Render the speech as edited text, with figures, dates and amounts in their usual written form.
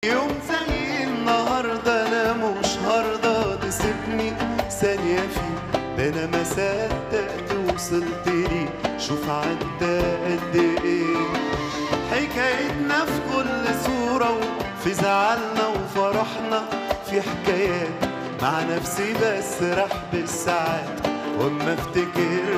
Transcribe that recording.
يوم زي النهارده انا مش هرضى تسيبني ثانية فيه، ده انا ما صدقت وصلت لي، شوف عدى قد ايه. حكايتنا في كل صورة، وفي زعلنا وفرحنا، في حكايات مع نفسي بسرح بالساعات واما افتكر